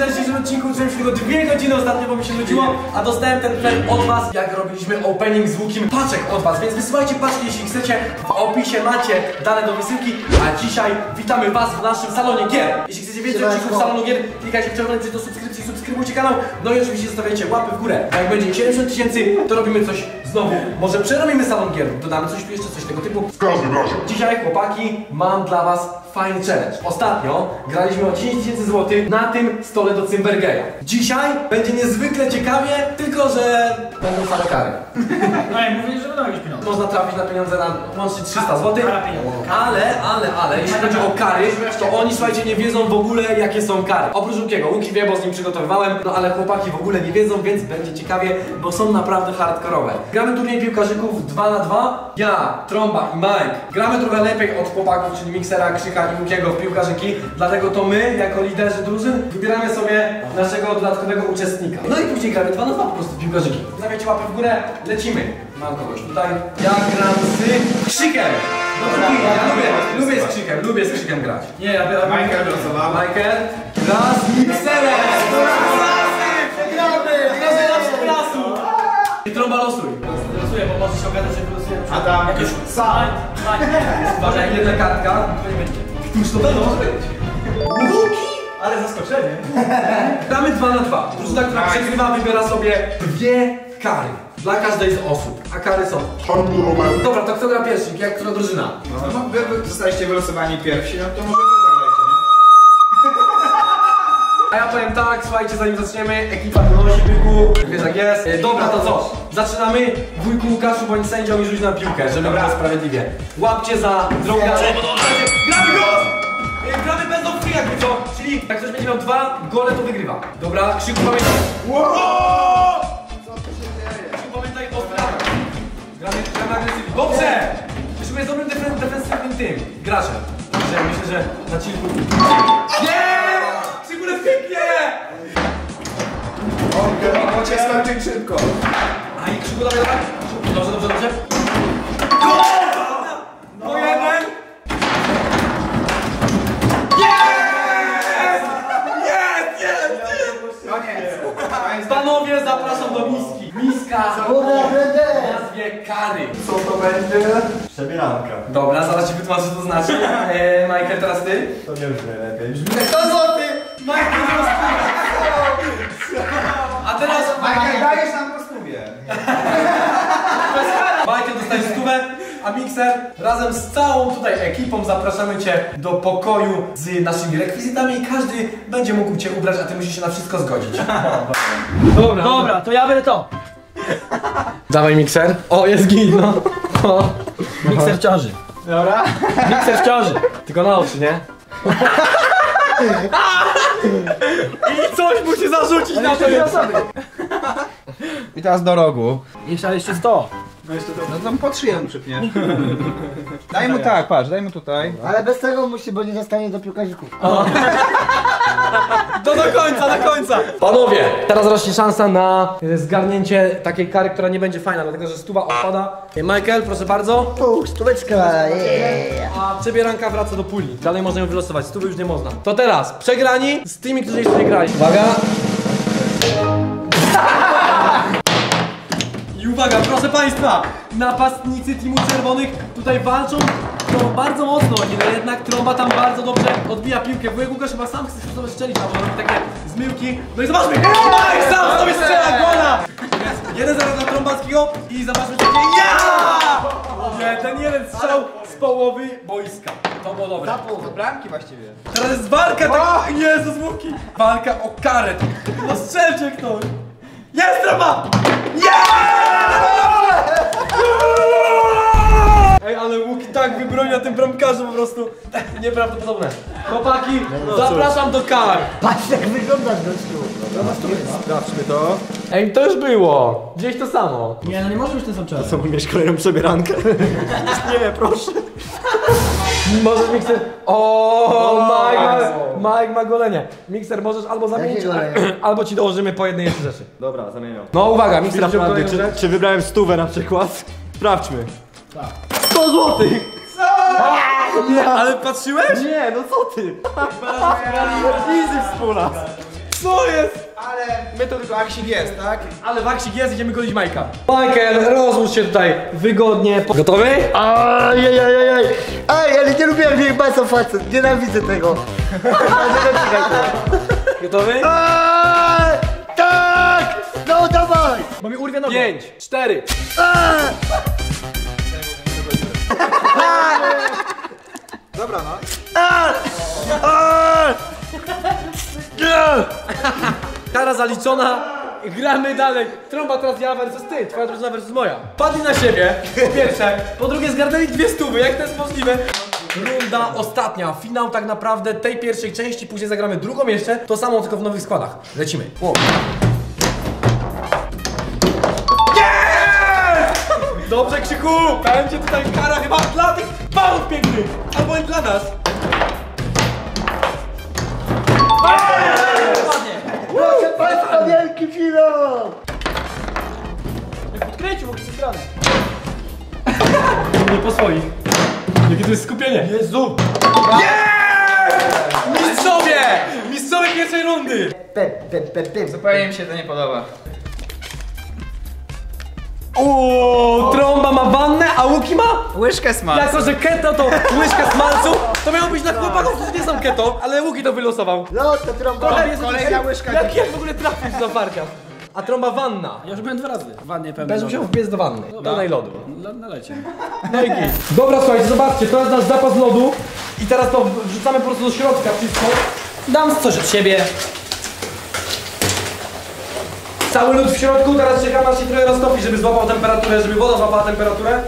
że w dzisiejszym odcinku uczyłem się tylko 2 godziny ostatnio, bo mi się nudziło, a dostałem ten plan od was, jak robiliśmy opening z Łukiem paczek od was, więc wysyłajcie paczki, jeśli chcecie. W opisie macie dane do wysyłki, a dzisiaj witamy was w naszym salonie gier. Jeśli chcecie więcej odcinków salonu gier, klikajcie w czerwony przycisk do subskrypcji, subskrybujcie kanał, no i oczywiście zostawiajcie łapy w górę. A jak będzie 70 000, to robimy coś znowu. Może przerobimy salon gier, dodamy coś tu jeszcze, coś tego typu. W każdym razie. Dzisiaj, chłopaki, mam dla was fajny challenge. Ostatnio graliśmy o 10 000 złotych na tym stole do Cymbergeja. Dzisiaj będzie niezwykle ciekawie, tylko że będą same kary. No i mówili, że będą jakieś pieniądze. Można trafić na pieniądze na łącznie 300 zł. Ale, jeśli chodzi o kary, to oni, słuchajcie, nie wiedzą w ogóle, jakie są kary. Oprócz Łukiego. Łuki wie, bo z nim przygotowywałem, no ale chłopaki w ogóle nie wiedzą, więc będzie ciekawie, bo są naprawdę hardkorowe. Gramy turniej piłkarzyków 2 na 2. Ja, Trąba i Mike gramy trochę lepiej od chłopaków, czyli Miksera, Krzyka i Łukiego w piłkarzyki. Dlatego to my, jako liderzy drużyn, wybieramy sobie naszego dodatkowego uczestnika. No i później gramy 2 na 2 po prostu w piłkarzyki. Stawiacie łapę w górę, lecimy. Mam kogoś tutaj. Ja gram z Krzykiem. No to lubię z Krzykiem grać. Nie, ja biorę Michael losował. Michael gra z Mikserem. I Trąba losuj. losuję, bo może się okazać, że losuję. Adam. Jakieś Sam. Uważaj, jedna kartka. To nie będzie. Już to będą może być. Łuki! Ale zaskoczenie. Gramy 2 na 2. Drużyna, która przegrywa, wybiera sobie 2 kary. Dla każdej z osób. A kary są. Honorowe. Dobra, to kto gra pierwszy? Jak która drużyna? No, wy zostaliście wylosowani pierwsi, no to może wy zagrajcie, nie? A ja powiem tak, słuchajcie, zanim zaczniemy, ekipa donosi byku, wiesz jak jest. Dobra, to co? Zaczynamy. Wujku Łukaszu bądź sędzią i rzuć na piłkę, żeby było sprawiedliwie. Łapcie za drogę. Gramy go! Gramy bez opcji jakby co? Czyli jak ktoś będzie miał 2 gole, to wygrywa. Dobra, Krzyku pamiętaj. Krzyku pamiętaj o sprawach. Gramy agresywnie. Dobrze! Krzyku jest dobrym defensywnym tym graczem. Także myślę, że na chillku. Nie! Krzyku jest pięknie! On cię skończyć szybko. A i Krzyku, dawaj. Dobrze. Gol! Po 1! Koniec. Panowie, zapraszam do miski. Miska nazwie kary. Co to będzie? Przebieranka. Dobra, zaraz ci wytłumaczę, co to znaczy. Michael, teraz ty. To nie brzmi lepiej. Brzmi 100 zł! Michael, a teraz Michael, dajesz nam po stówie. Michael dostaje 100, a Mikser razem z całą tutaj ekipą zapraszamy cię do pokoju z naszymi rekwizytami i każdy będzie mógł cię ubrać, a ty musisz się na wszystko zgodzić. Dobra, to ja będę to. Dawaj Mikser. O, jest git, no. O. Mikser w ciąży. Dobra. Mikser w ciąży. Tylko na oczy, nie? I coś musi zarzucić na to. I teraz do rogu. Jeszcze 100. No to pod szyję przypniesz. Daj mu tak, patrz, daj mu tutaj. Ale bez tego musi, bo nie zostanie do piłkarzyków. To do końca. Panowie, teraz rośnie szansa na zgarnięcie takiej kary, która nie będzie fajna, dlatego że 100 odpada. Michael, proszę bardzo. Stóweczka, A przebieranka wraca do puli. Dalej można ją wylosować, 100 już nie można. To teraz, przegrani z tymi, którzy jeszcze nie grali. Uwaga. I uwaga, proszę państwa, napastnicy teamu czerwonych tutaj walczą no, bardzo mocno, ale jednak Trąba tam bardzo dobrze odbija piłkę. Wujek Łukasz chyba sam chce sobie strzelić, bo robi takie zmyłki. No i zobaczmy, Mike sam sobie strzela gola! 1-0 dla Trąbackiego i zobaczmy takie Nie, ten jeden strzał z połowy boiska. To było dobre. Do bramki właściwie. Teraz jest walka, tak... Jezus, Łuki! Walka o karę. No strzelcie ktoś! Jest Trąba! Ej, ale Łuki tak wybronił na tym bramkarzu po prostu nieprawdopodobne. Chłopaki, zapraszam do kar. Patrz jak wyglądasz gościu. Sprawdźmy to. Ej, to już było. Gdzieś to samo. Nie, no nie może być ten sam czas. Co, mieć kolejną przebierankę? Nie, proszę. Możesz Mikser... O, Mike ma golenie. Mikser, możesz albo zamienić, Jakie golenie? albo ci dołożymy po jednej jeszcze rzeczy. Dobra, zamieniam. No uwaga, Mikser wziął Naprawdę, kolejną rzecz. czy wybrałem 100 na przykład? Sprawdźmy. 100 złotych! Co? Nie, ale patrzyłeś? Nie, no co ty? Easy współlas. Co jest? Ale my to tylko aksik jest, tak? Ale waksik jest, idziemy golić Majka. Michael, rozłóż się tutaj wygodnie. Gotowy? Ajajajaj. Ej, ale nie lubię jak mnie bardzo facet. Nienawidzę tego. Gotowy? Tak! No dawaj! Bo mi urwie nogę. 5, 4. Dobra, no. Kara zaliczona. Gramy dalej. Trąba teraz ja versus ty, twoja drużyna versus moja. Padli na siebie, po pierwsze. Po drugie zgarnęli 2 stówy, jak to jest możliwe? Runda ostatnia, finał tak naprawdę tej pierwszej części, później zagramy drugą jeszcze. To samo, tylko w nowych składach. Lecimy. Wow. Dobrze, Krzyku! Będzie tutaj kara chyba dla tych panów pięknych! Albo i dla nas! Proszę państwa, wielki finał! Podkręcił, bo chcę strony. Nie po swoich. Jakie to jest skupienie! Jezu! Mistrzowie! Mistrzowie pierwszej rundy! Zupełnie mi się to nie podoba. O, trąba ma wannę, a Łuki ma? Łyżkę smalcu. Jako, że keto to łyżka smalcu, to miało być na chłopaków, którzy nie są keto, ale Łuki to wylosował. No to trąba. Kolejna łyżka. Jak w ogóle trafić na parka? A trąba wanna. Ja już byłem 2 razy w wannie pełnej Będziesz musiał wbiec do wanny, pełnej lodu. Nalecie. No i git. Dobra, słuchajcie, zobaczcie, to jest nasz zapas lodu. I teraz to wrzucamy po prostu do środka wszystko. Dam coś od siebie. Cały lód w środku, teraz czekamy aż się trochę roztopi, żeby złapał temperaturę, żeby woda złapała temperaturę.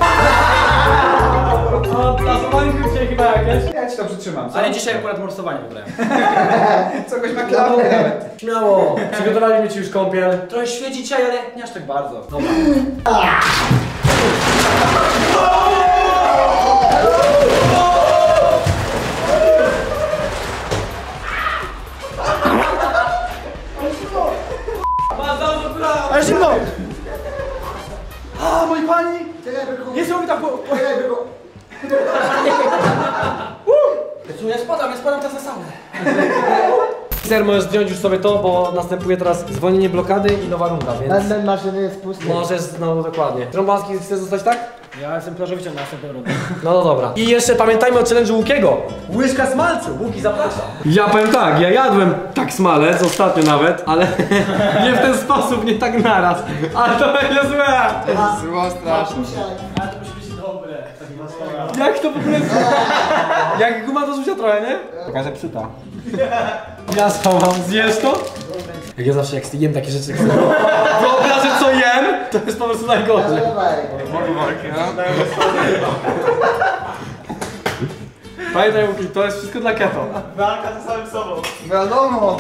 A zamanki dzisiaj chyba jakieś? Ja ci to przytrzymam. Ale dzisiaj akurat morsowanie wybrałem. Cogoś ma klapę nawet. Śmiało, przygotowaliśmy ci już kąpiel. Trochę świeci dzisiaj, ale nie aż tak bardzo. Dobra. Ale zimno! A, moi pani! Nie są mi tak po... Ja spadam teraz na saunę. Ser, możesz zdjąć już sobie to, bo następuje teraz zwolnienie blokady i nowa runda, więc... Ten maszyny jest pusty. Możesz, no dokładnie. Trąbaski, chcesz zostać tak? Ja jestem plażowiczem na następną rundę. No dobra. I jeszcze pamiętajmy o challenge'u Łukiego. Łyżka smalcu. Łuki, zapraszam. Ja powiem tak, ja jadłem tak smalec, ostatnio nawet, ale nie w ten sposób, nie tak naraz. Ale to będzie złe. Zło straszne. Ale to musi być dobre. Jak to w ogóle jest? Jak guma do rzucia trochę, nie? Taka zepsuta. Ja schowam, zjesz to? Jak ja zawsze jak jem takie rzeczy, wyobrażę co jem, to jest po prostu najgorzej. Pamiętaj Łuki, to jest wszystko dla keto. Wiadomo.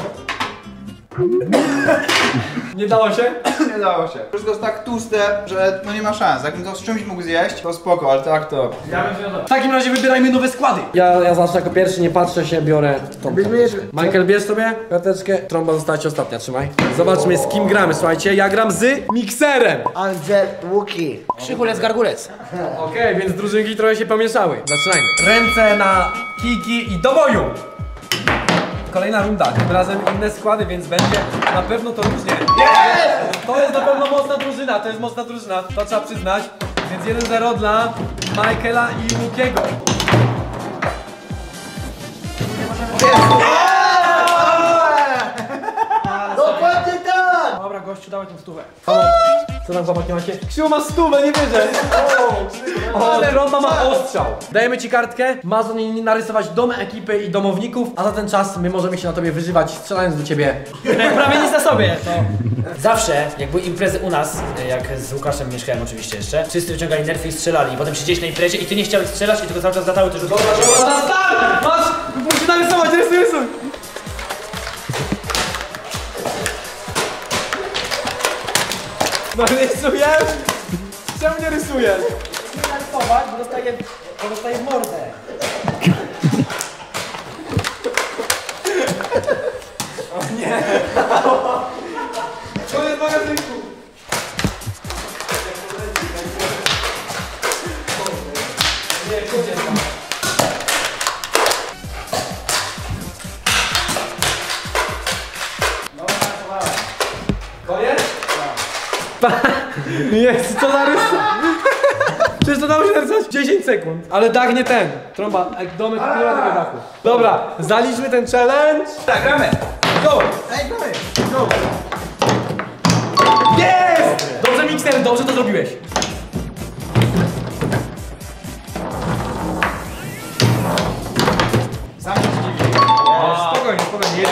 Nie dało się? Nie dało się. Wszystko jest tak tłuste, że no nie ma szans. Jakbym to z czymś mógł zjeść, to spoko, ale tak to... W takim razie wybierajmy nowe składy. Ja zacznę jako pierwszy, nie patrzę się, biorę tą karteczkę. Michael, bierz sobie karteczkę. Trąba została ci ostatnia, trzymaj. Zobaczmy z kim gramy, słuchajcie. Ja gram z mikserem. Andrzej Łuki. Krzychulec, gargulec. Okej, więc drużynki trochę się pomieszały. Zaczynajmy. Ręce na kiki i do boju. Kolejna runda, tym razem inne składy, więc będzie na pewno to różnie. To jest na pewno mocna drużyna, to jest mocna drużyna, to trzeba przyznać. Więc 1-0 dla Michaela i Łukiego. Dokładnie tak! Dobra, gościu, dawaj tą stówę. Co tam chłopaki macie? Krzył ma stówę, nie wierzę! O, Trąba ma ostrzał. Dajemy ci kartkę, masz do niej narysować dom ekipy i domowników, a za ten czas my możemy się na tobie wyżywać, strzelając do ciebie. Prawie nic na sobie. To... Zawsze, jak były imprezy u nas, jak z Łukaszem mieszkałem oczywiście jeszcze, wszyscy wyciągali nerfy i strzelali. Potem siedziałeś na imprezie i ty nie chciałeś strzelać i tylko cały czas latały te rzuty. Masz! Musisz narysować, rysuj! No rysujesz? Czemu nie rysujesz? narysować, bo dostaję w mordę. To jest magazynku! Jest, co za rysa. Przecież to dało się narysować 10 sekund. Ale dach nie ten. Trąba, jak domek nie ma tego dachu. Dobra, zaliczmy ten challenge. Tak, gramy! Go! Ej, gramy! Go! Jest! Dobrze, Mikser, dobrze to zrobiłeś. Sam się zdziwi. Spokojnie, spokojnie.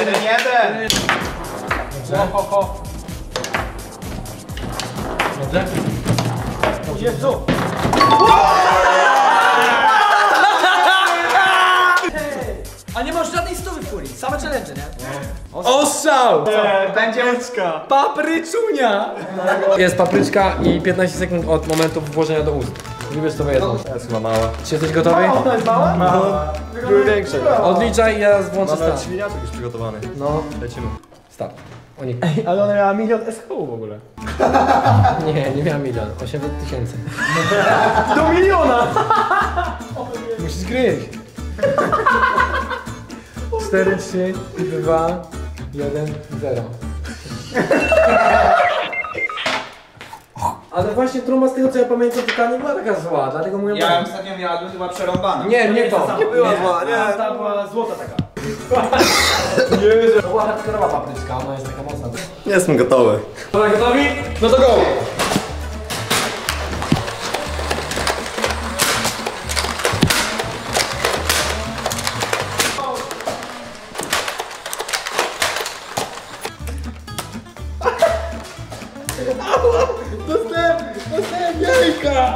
1-1! Ho, ho, ho. Dobrze? Jezu! A nie masz żadnej stówy w kuli, same challenge, nie? Ostrzał! Będzie łódka. Papryczunia! Jest papryczka i 15 sekund od momentu włożenia do ust. Wybierz sobie jedną. To jest chyba małe. Czy jesteś gotowy? Ona jest mała? Były większe. Odliczaj i ja włączę Mamy start. świniaczek już przygotowany. No, Lecimy. start. O nie. Ale ona miała 1 000 000 SHU w ogóle. Nie miałem 1 800 000. Do 1 000 000! Musisz gryźć. 4, 3, 2, 1, 0. Ale właśnie trumba z tego co ja pamiętam to nie była taka zła, dlatego mówię... Ja ją ostatnio jadłem, była przerąbana. Nie to. Nie była zła, nie. Ta była złota taka. To była hardkorowa papryczka, ona jest taka mocna. Jestem gotowy. Dobra, gotowi? No to go! Dostałem jajka!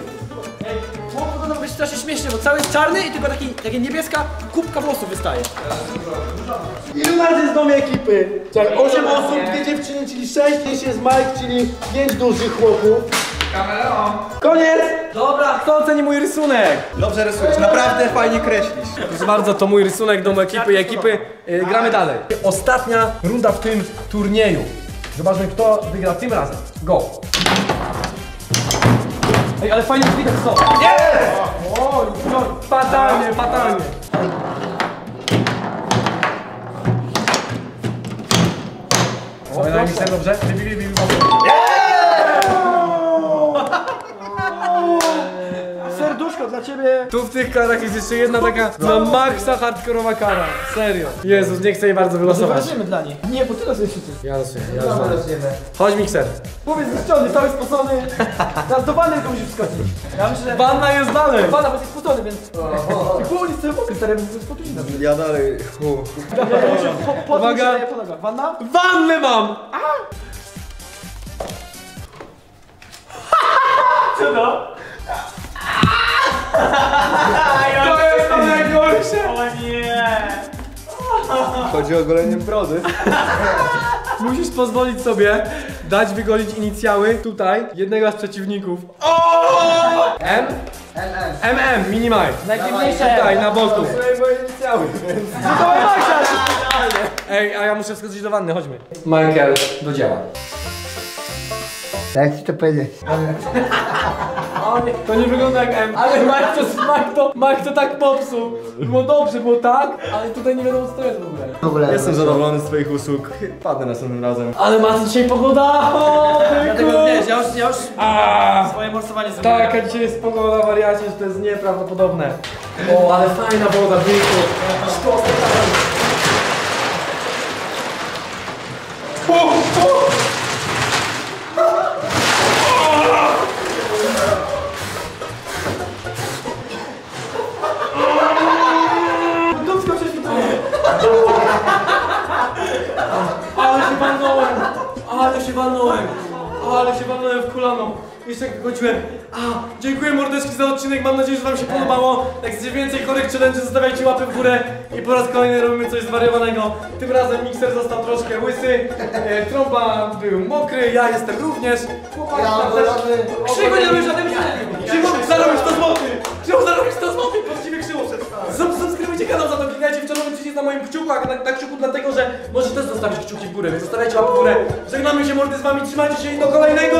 To być strasznie śmiesznie, bo cały jest czarny i tylko taka niebieska kubka włosów wystaje. Ilu nas jest w domie ekipy? Czekaj, 8 osób, 2 dziewczyny, czyli 6, jeśli jest Mike, czyli 5 dużych chłopów. Kamerą. Koniec! Dobra, kto oceni mój rysunek? Dobrze rysujesz, naprawdę fajnie kreślisz. Proszę bardzo, to mój rysunek domu ekipy i ekipy. Gramy dalej. Ostatnia runda w tym turnieju. Zobaczmy, kto wygra tym razem. Go! Ej, ale fajnie widać co? Jest! O, no, fatalnie, fatalnie. Daj mi ser, dobrze? Serduszko dla ciebie. Tu w tych karach jest jeszcze jedna taka na maksa hardkorowa kara. Serio. Jezus, nie chcę jej bardzo wylosować. Zobaczymy dla niej. Nie, bo ty losujesz się ty. Ja losuję, ja losuję. Chodź mikser. Powiedz zniszczony, cały spocony. Teraz do wanny tylko musisz wskoczyć. Ja myślę, że... Wanna jest dalej. Wanna, bo jesteś spocony, więc... Ty było nic sobie mogę, stary, bo jest spocony. Ja dalej. Uwaga. Po nogach. Wanna? Wannę mam! Co to? To jest to najgorsze! O nie! Chodzi o golenie brody. Musisz pozwolić sobie dać wygolić inicjały tutaj jednego z przeciwników. M? MM, minimaj. Najdziwniejsze. Tutaj, na boku. Moje inicjały. Ej, a ja muszę wskoczyć do wanny, chodźmy. Michael, do dzieła. Jak ci to powiedzieć? To nie wygląda jak M. Ale Mike to tak popsuł. Było dobrze, było tak, ale tutaj nie wiadomo co to jest w ogóle. W ogóle. Jestem zadowolony z twoich usług. Padnę następnym razem. Ale macie dzisiaj pogoda! O, Dlatego wiesz, ja już swoje morsowanie zrobiłem. Taka dzisiaj jest pogoda, wariacie, że to jest nieprawdopodobne. O, ale fajna woda, byku. Dupsko prześwituje. Ale się walnąłem w kolano. Jeszcze jak wychodziłem. Dziękuję mordeczki za odcinek, mam nadzieję, że wam się podobało. Jak chcecie więcej chorych challenge, zostawiajcie łapy w górę. I po raz kolejny robimy coś zwariowanego. Tym razem mikser został troszkę łysy. Trąba był mokry, ja jestem również. Chłopaki tam też. Krzywo nie robisz żadnym Krzywo zarobisz 100 zł! Krzywo zarobisz 100 zł! Właściwie Krzywo. Subskrybujcie kanał, za to klikajcie w czerwonym przycisk na moim kciuku, a na kciuku dlatego, że możecie też zostawić kciuki w górę, więc zostawiajcie łapy w górę. Żegnamy się mordy z wami, trzymajcie się i do kolejnego